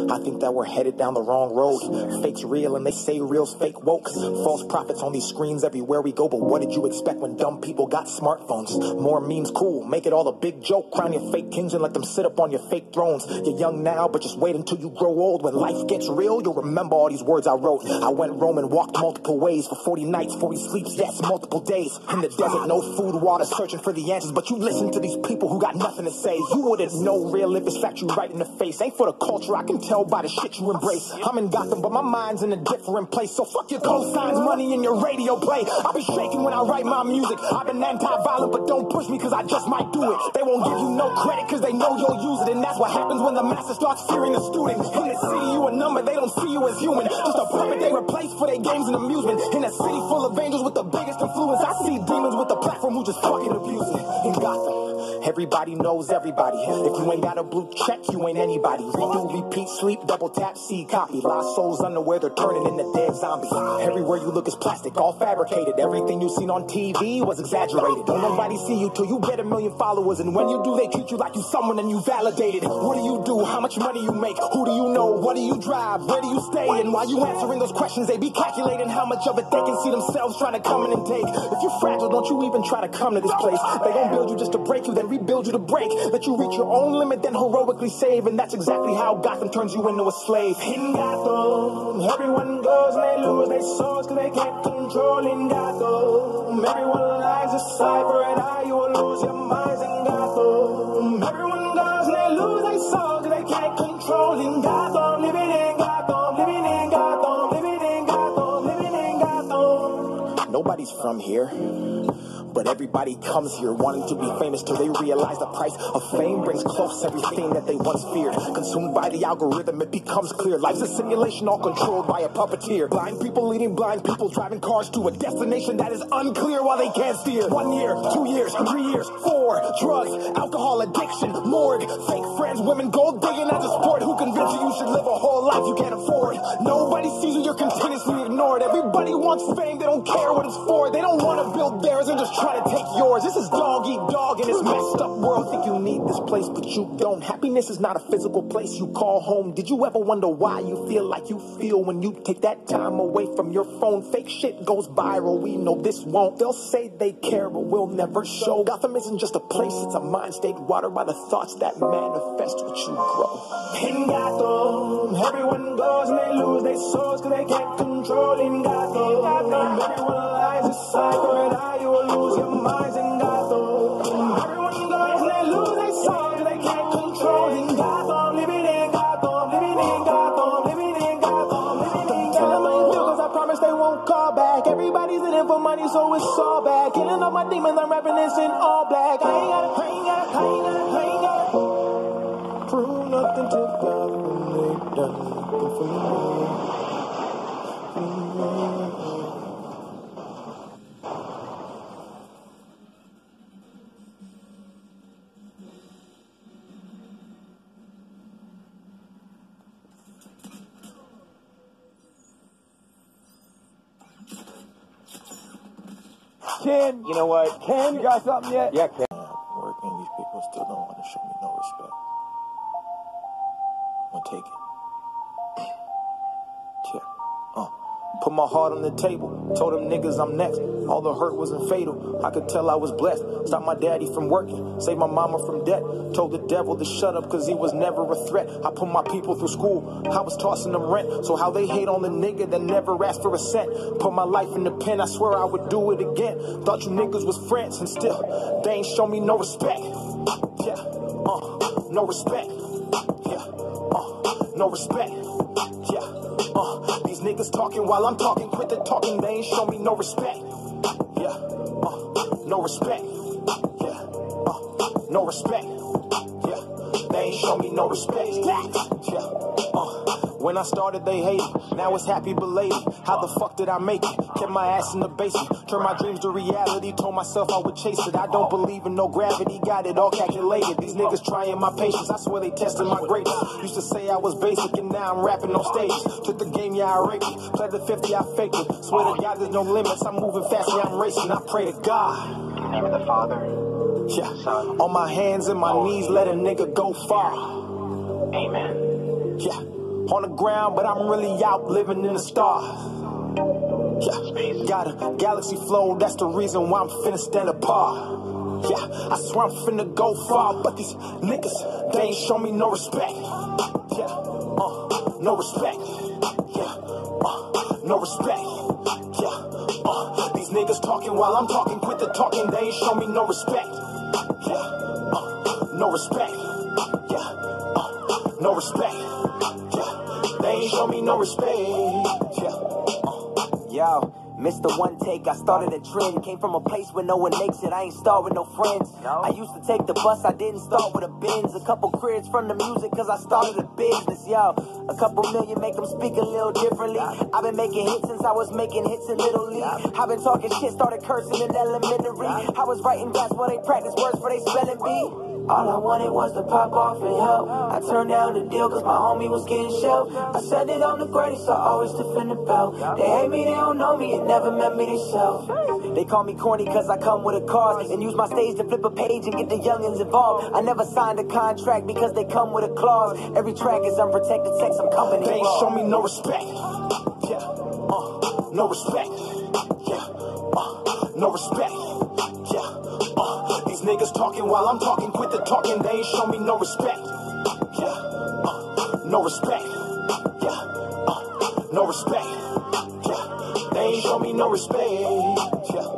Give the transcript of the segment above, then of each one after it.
I think that we're headed down the wrong road. Fake's real and they say real's fake woke. False prophets on these screens everywhere we go. But what did you expect when dumb people got smartphones? More memes, cool. Make it all a big joke. Crown your fake kings and let them sit up on your fake thrones. You're young now, but just wait until you grow old. When life gets real, you'll remember all these words I wrote. I went roaming, walked multiple ways for 40 nights, 40 sleeps, yes, multiple days. In the desert, no food, water, searching for the answers. But you listen to these people who got nothing to say. You wouldn't know real if it's fact you right in the face. Ain't for the culture, I can tell by the shit you embrace. I'm in Gotham, but my mind's in a different place. So fuck your cosigns, money, and your radio play. I be shaking when I write my music. I've been anti-violent, but don't push me cause I just might do it. They won't give you no credit cause they know you'll use it. And that's what happens when the master starts fearing the student. In the city you a number, they don't see you as human. Just a puppet they replace for their games and amusement. In a city full of angels with the biggest influence, I see demons with the platform who just fucking abuse it. In Gotham, everybody knows everybody. If you ain't got a blue check, you ain't anybody. Redo, repeat, sleep, double tap, see, copy. Lost souls underwear, they're turning into dead zombies. Everywhere you look is plastic, all fabricated. Everything you seen on TV was exaggerated. Don't nobody see you till you get 1 million followers. And when you do, they treat you like you someone and you validated. What do you do? How much money you make? Who do you know? What do you drive? Where do you stay? And while you answering those questions, they be calculating how much of it they can see themselves trying to come in and take. If you're fragile, don't you even try to come to this place. They gon' build you just to break you, then rebuild you to break. Let you reach your own limit, then heroically save. And that's exactly how Gotham turns you into a slave. In Gotham, everyone goes and they lose their souls cause they can't control. In Gotham, everyone lies a cipher and how you will lose your minds. In Gotham, everyone goes and they lose their souls cause they can't control. In Gotham, living in Gotham, living in Gotham, living in Gotham, living in Gotham. Nobody's from here, but everybody comes here wanting to be famous till they realize the price of fame brings close everything that they once feared. Consumed by the algorithm, it becomes clear. Life's a simulation all controlled by a puppeteer. Blind people leading blind people, driving cars to a destination that is unclear while they can't steer. 1 year, 2 years, 3 years, 4. Drugs, alcohol addiction, morgue, fake friends, women, gold digging as a sport. Who convinced you should live a whole life you can't afford? Nobody sees you, you're continuously ignored. Everybody wants fame, they don't care what it's for. They don't want to build theirs and just try to take yours. This is dog eat dog in this messed up world. Think you need this place, but you don't. Happiness is not a physical place you call home. Did you ever wonder why you feel like you feel when you take that time away from your phone? Fake shit goes viral, we know this won't. They'll say they care, but will never show. Gotham isn't just a place, it's a mind state watered by the thoughts that manifest what you grow. In Gotham, everyone goes and they lose their souls cause they can't control. In Gotham, everyone lies a cipher and how you will lose your minds. In Gotham, everyone goes and they lose their souls cause they can't control. In Gotham, living in Gotham, living in Gotham, living in Gotham, living in Gotham. Tell them I ain't real cause I promise they won't call back. Everybody's in it for money so it's all bad. Killing all my demons, I'm rapping this in all black. I ain't gotta prove nothing to God when they've done nothing for me. Ken, you know what? Ken, you got something yet? Yeah, Ken. I'm working, these people still don't want to show me no respect. I'm gonna take it. Put my heart on the table, told them niggas I'm next. All the hurt wasn't fatal, I could tell I was blessed. Stopped my daddy from working, saved my mama from debt. Told the devil to shut up cause he was never a threat. I put my people through school, I was tossing them rent. So how they hate on the nigga that never asked for a cent. Put my life in the pen, I swear I would do it again. Thought you niggas was friends and still, they ain't show me no respect. Yeah, no respect. Yeah, no respect. Yeah. These niggas talking while I'm talking, quit the talking, they ain't show me no respect. Yeah, no respect. Yeah, no respect. Yeah, they ain't show me no respect. Yeah, when I started they hated, now it's happy belated. How the fuck did I make it? Kept my ass in the basement, turned my dreams to reality. Told myself I would chase it, I don't believe in no gravity. Got it all calculated, these niggas trying my patience. I swear they tested my greatness. Used to say I was basic and now I'm rapping on stage. Took the game, yeah I raped it, pled the 50, I faked it. Swear to God there's no limits, I'm moving fast, yeah I'm racing. I pray to God. In the name of the Father, Yeah, Son, on my hands and my knees, let a nigga go far. Amen. Yeah, On the ground, but I'm really out living in the stars. Yeah, got a galaxy flow, that's the reason why I'm finna stand apart. Yeah, I swear I'm finna go far, but these niggas, they ain't show me no respect. Yeah, no respect. Yeah, no respect. Yeah, these niggas talking while I'm talking, quit the talking, they ain't show me no respect. Yeah, no respect. Yeah, no respect. Yeah, they ain't show me no respect. Yeah. Yo, Mr. One Take, I started a trend. Came from a place where no one makes it. I ain't start with no friends. I used to take the bus, I didn't start with a Benz. A couple cribs from the music, cause I started a business, yo. A couple million make them speak a little differently. I've been making hits since I was making hits in Little League. I've been talking shit, started cursing in elementary. I was writing raps while they practice words for they spelling bee. All I wanted was to pop off and help. I turned down the deal cause my homie was getting shelved. I said it on the grade, so I always defend the belt. They hate me, they don't know me, and never met me themselves. They call me corny cause I come with a cause and use my stage to flip a page and get the youngins involved. I never signed a contract because they come with a clause. Every track is unprotected sex, I'm coming in. They ain't show me no respect. Yeah, no respect. Yeah, no respect. Yeah, these niggas talking while I'm talking, quit the talking, they ain't show me no respect. Yeah, no respect. Yeah, no respect. Yeah, they ain't show me no respect. Yeah.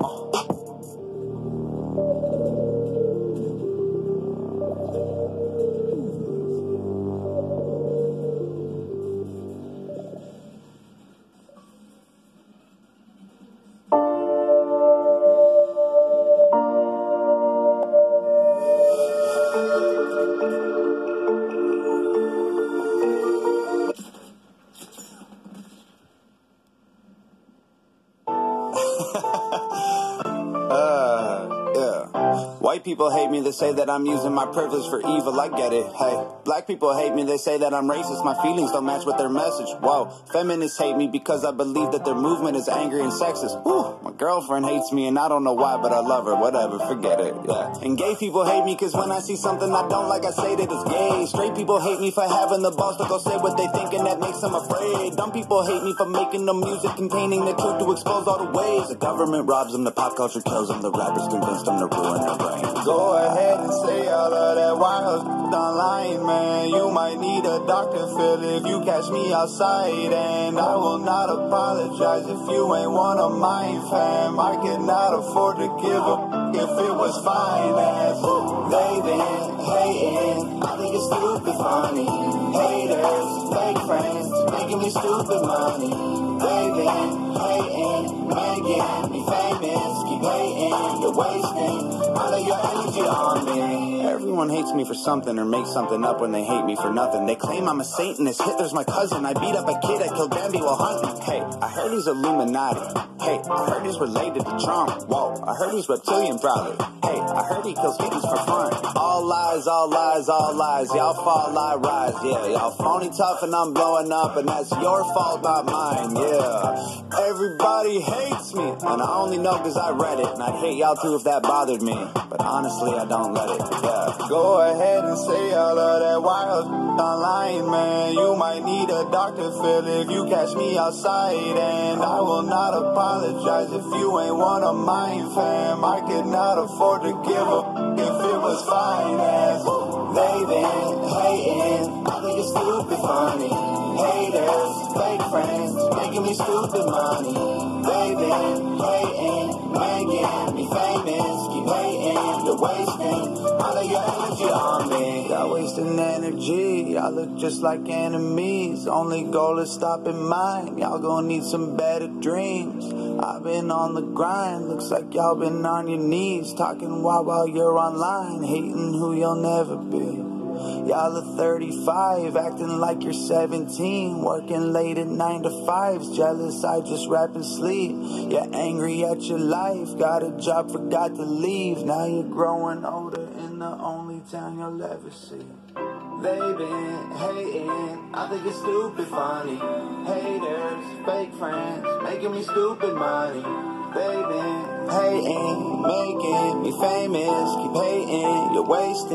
White people hate me, they say that I'm using my privilege for evil, I get it, hey. Black people hate me, they say that I'm racist, my feelings don't match with their message, whoa. Feminists hate me because I believe that their movement is angry and sexist, whew. My girlfriend hates me and I don't know why, but I love her, whatever, forget it, yeah. And gay people hate me cause when I see something I don't like, I say that it's gay. Straight people hate me for having the balls to go say what they think and that makes them afraid. Dumb people hate me for making the music containing the truth to expose all the ways. The government robs them, the pop culture kills them, the rappers convince them to ruin their brain. Go ahead and say all of that wild online, man. You might need a doctor, Phil, if you catch me outside. And I will not apologize if you ain't one of mine, fam. I cannot afford to give a if it was finance. They been hating, I think it's stupid funny. Haters, fake friends, making me stupid money. They been hating, making me famous. Keep hating, you're wasting all of your energy on me. Everyone hates me for something or makes something up when they hate me for nothing. They claim I'm a Satanist, Hitler's my cousin. I beat up a kid, I killed Bambi while hunting. Hey, I heard he's Illuminati. Hey, I heard he's related to Trump. Whoa, I heard he's reptilian probably. Hey, I heard he kills kittens for fun. All lies, all lies, all lies. Y'all fall, I rise, yeah. Y'all phony tough and I'm blowing up and that's your fault, not mine, yeah. Everybody hates me and I only know cause I read it. And I'd hate y'all too if that bothered me. But honestly, I don't let it, yeah. Go ahead and say all of that wild online, man. You might need a doctor, Phil, if you catch me outside. And I will not apologize if you ain't one of mine, fam. I could not afford to give a if it was finance. They been hating, I think it's stupid funny. Haters, fake friends, making me stupid money. They been hating, making me famous. Keep hating, you're wasting all of your energy on me. Y'all wasting energy, y'all look just like enemies. Only goal is stopping mine, y'all gonna need some better dreams. I've been on the grind, looks like y'all been on your knees. Talking while you're online, hating who you'll never be. Y'all are 35, acting like you're 17. Working late at 9 to 5s, jealous I just rap and sleep. You're angry at your life, got a job, forgot to leave. Now you're growing older in the only town you'll ever see. They been hating, I think it's stupid funny. Haters, fake friends, making me stupid money. They been hating, making me famous. Keep hating, you're wasting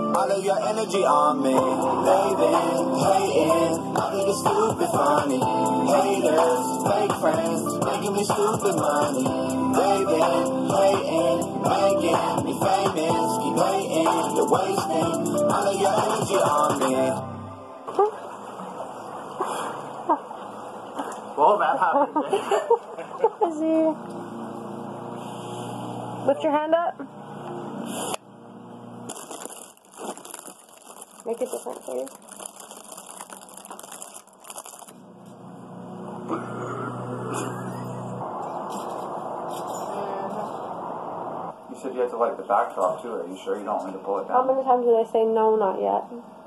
All of your energy on me. Raving, hating, all of your stupid funny. Haters, fake friends, making me stupid money. Raving, hating, making me famous. Keep hating, you're wasting all of your energy on me. Well, that happened. Lift your hand up. Make it different, please. You said you had to light the backdrop too. Are you sure you don't want me to pull it down? How many times did I say no, not yet?